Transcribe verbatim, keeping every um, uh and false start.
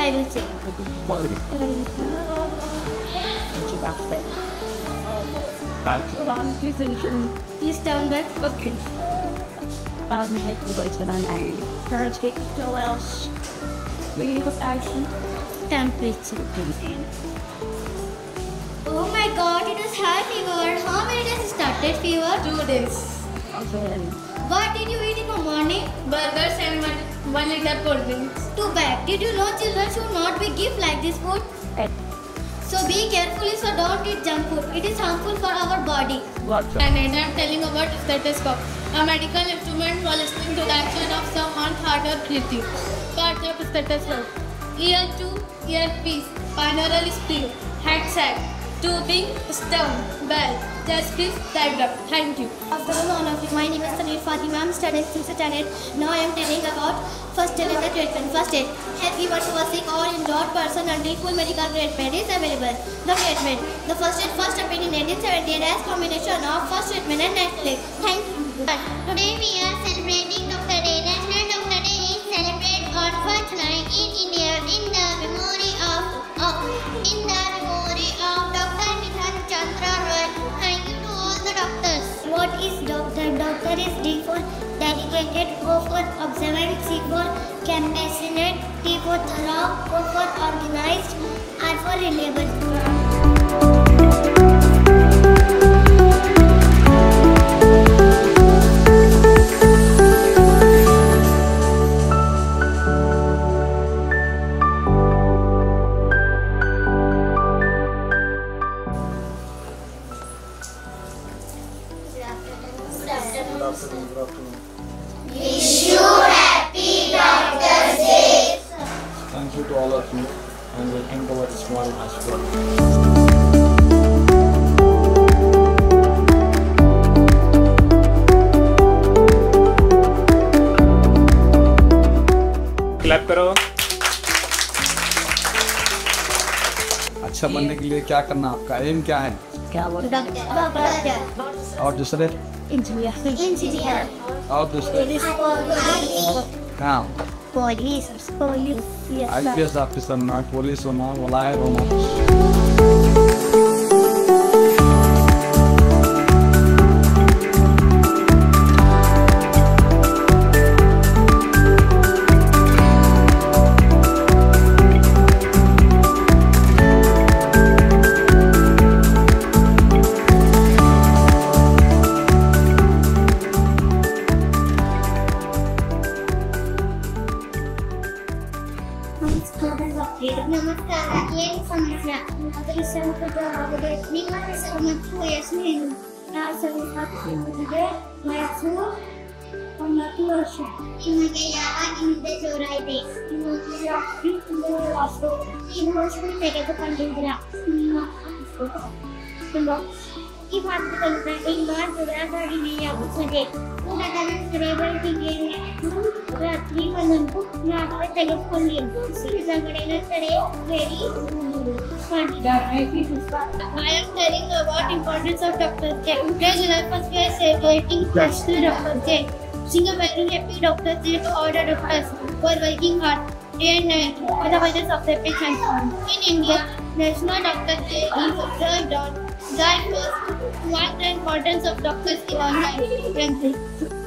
I will check. Please turn back. Okay. Temperature. Oh my god, it is high fever. How many days started fever? Two days. What did you eat in the morning? Burgers and one, one liter cold drinks. Too bad. Did you know children should not be given like this food? So be careful, so don't eat junk food. It is harmful for our body. And I am telling about stethoscope, a medical instrument for listening to the action of someone's heart or breathing. Parts of stethoscope: ear tube, earpiece, binaural speed, headset, tubing, stem, bell, chest piece, diaphragm. Thank you. Afternoon, all of you. My name is Tanir Fatima. I am studying sixth standard. Now I am telling about first aid and the treatment. First aid. Help given to a sick or injured person until full medical treatment is available. The treatment. The first aid first appeared in nineteen seventy as combination of first treatment and Netflix. Thank you. Today we are celebrating Doctor Day. National Doctor Day is celebrated on first night in India in the memory of, of in the memory of Doctor Nithan Chandra Roy. Thank you to all the doctors. What is doctor? Doctor is D for dedicated, O for observant, C for compassionate, T for thorough, O for organized, R for reliable. Wish you happy Doctor's Day. Thank you to all of you and welcome to our small hospital. Clap करो। अच्छा बनने के लिए क्या करना, आपका M क्या है? क्या बोल डॉक्टर और दूसरे इंजीनियर इंजीनियर और दूसरे काम police police I P S officer ना, पुलिस होना, वलायर होना। नमस्कार. ये समस्या अगर संकटामध्ये निवारण समर्थू यशने ना समस्या मैथू समर्थू वर्ष इनके यावा इनके जोराइते इनके यावी इनके वास्तव इनके मेरे को कंडीरा इनके बात करते हैं एक बार जोरा गाड़ी नहीं आती सके उनका कारण ड्राइवर की गेम रात्रि में को ना पे टेलीफोन लिया सीधा करेगा करे very funny. I am telling about importance of Doctor's Day. Today July first we are celebrating National Doctor's Day. Wishing a very happy Doctor's Day to all the doctors who are working hard day and night for the wellness of their patients. In India, National Doctor's Day is observed on July first to mark the importance of doctors in our life.